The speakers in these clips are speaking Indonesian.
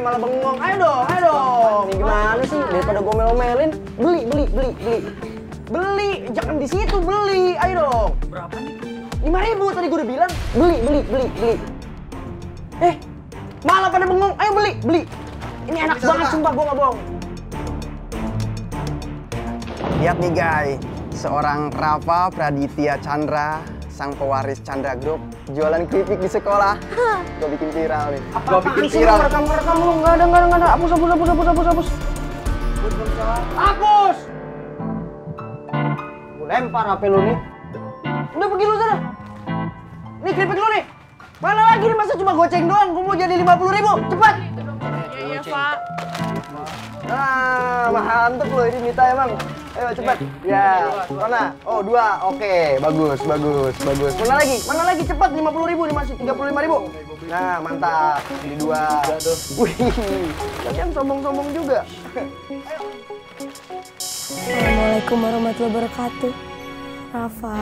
malah bengong. Ayo dong, ayo dong. Gimana sih? Daripada gue melo-melin, beli. Beli, jangan di situ beli. Ayo dong. Berapa nih? 5.000 tadi gue udah bilang. Beli. Malah pada bengong. Ayo beli. Ini enak banget, sumpah gue nggak bohong. Lihat nih guys, seorang Rafa Praditya Chandra, sang pewaris Chandra Group, jualan keripik di sekolah. Gue bikin viral nih. Gue bikin viral. Rekam lu, nggak ada. Hapus. Hapus. Gue lempar HP lu nih. Udah pergi lu sana. Nih keripik lu nih. Mana lagi nih, masa cuma goceng doang? Gue mau jadi 50.000. Cepat. Iya, Pak. Nah, mantep loh ini Mita emang. Ayo cepat. Ya, mana? Oh, 2. Oke, bagus. Mana lagi? Cepat, 50.000 nih, masih 35.000. Nah, mantap. Ini 2. Wih, kalian sombong-sombong juga. Assalamualaikum warahmatullahi wabarakatuh. Rafa,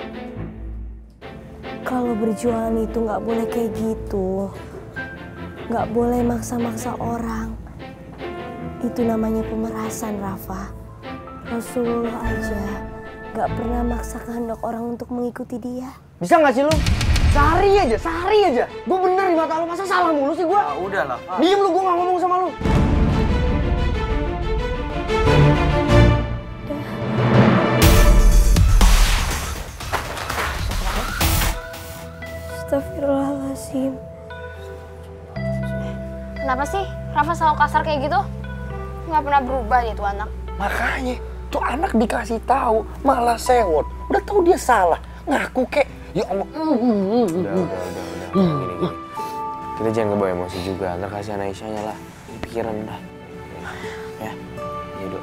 kalau berjualan itu nggak boleh kayak gitu. Nggak boleh maksa-maksa orang. Itu namanya pemerasan, Rafa. Rasulullah aja nggak pernah maksa kehendak orang untuk mengikuti dia. Bisa nggak sih lu? Sehari aja. Gue bener di mata lu, masa salah mulu sih gue? Ah, udahlah. Diem lu, gue nggak ngomong sama lu. Astagfirullahaladzim. Kenapa sih Rafa selalu kasar kayak gitu? Nggak pernah berubah dia tuh anak. Makanya tuh anak dikasih tahu malah sewot. Udah tahu dia salah, ngaku kek. Ya Allah. Udah. Gini. Kita jangan kebawa emosi juga. Ntar kasihan Aisyahnya lah. Pikiran dah. Ya. Yaudah.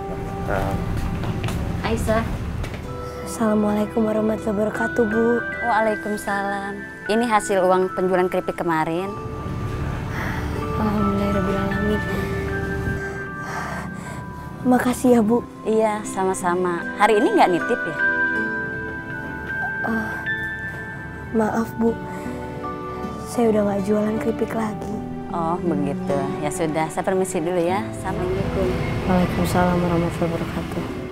Aisyah. Assalamualaikum warahmatullahi wabarakatuh, Bu. Waalaikumsalam. Ini hasil uang penjualan keripik kemarin. Alhamdulillahirrahmanirrahim. Makasih ya, Bu. Iya, sama-sama. Hari ini nggak nitip ya? Maaf, Bu. Saya udah nggak jualan keripik lagi. Oh, begitu. Ya sudah, saya permisi dulu ya. Assalamualaikum. Waalaikumsalam warahmatullahi wabarakatuh.